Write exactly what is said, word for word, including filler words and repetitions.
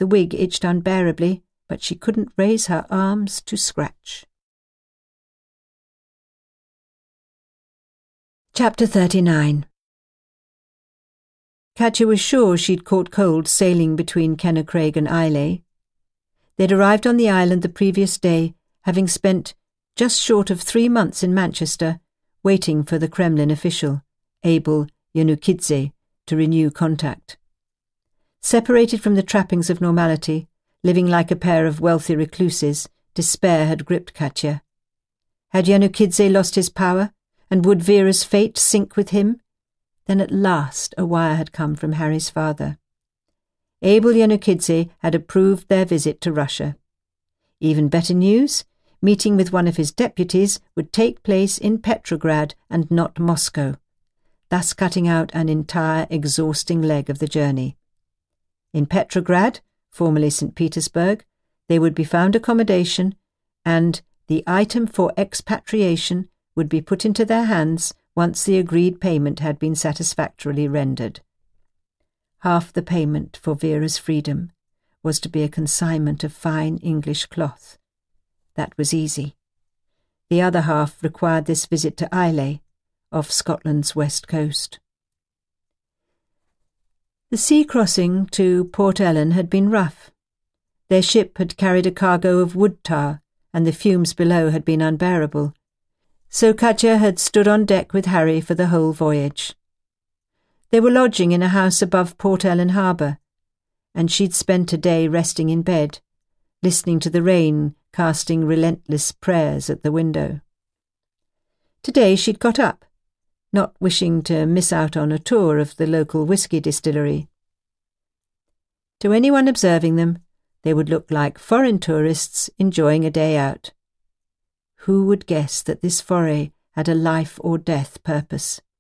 The wig itched unbearably, but she couldn't raise her arms to scratch. Chapter thirty-nine. Katya was sure she'd caught cold sailing between Kennercraig and Islay. They'd arrived on the island the previous day, having spent just short of three months in Manchester, waiting for the Kremlin official, Abel Yanukidze, to renew contact. Separated from the trappings of normality, living like a pair of wealthy recluses, despair had gripped Katya. Had Yanukidze lost his power, and would Vera's fate sink with him? Then at last a wire had come from Harry's father. Abel Yanukidze had approved their visit to Russia. Even better news, meeting with one of his deputies would take place in Petrograd and not Moscow, thus cutting out an entire exhausting leg of the journey. In Petrograd, formerly Saint Petersburg, they would be found accommodation, and the item for expatriation would be put into their hands once the agreed payment had been satisfactorily rendered. Half the payment for Vera's freedom was to be a consignment of fine English cloth. That was easy. The other half required this visit to Islay, off Scotland's west coast. The sea crossing to Port Ellen had been rough. Their ship had carried a cargo of wood tar, and the fumes below had been unbearable, so Katya had stood on deck with Harry for the whole voyage. They were lodging in a house above Port Ellen harbour, and she'd spent a day resting in bed, listening to the rain casting relentless prayers at the window. Today she'd got up, not wishing to miss out on a tour of the local whisky distillery. To anyone observing them, they would look like foreign tourists enjoying a day out. Who would guess that this foray had a life-or-death purpose?